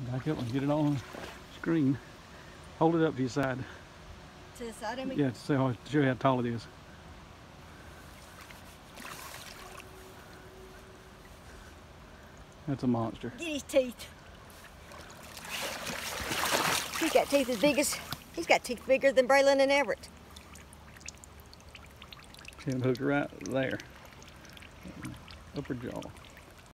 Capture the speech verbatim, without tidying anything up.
Back up and get it on screen. Hold it up to your side. To the side of me? Yeah, to show how, show you how tall it is. That's a monster. Get his teeth. He's got teeth as big as, he's got teeth bigger than Braylon and Everett. See him hooked right there. Upper jaw.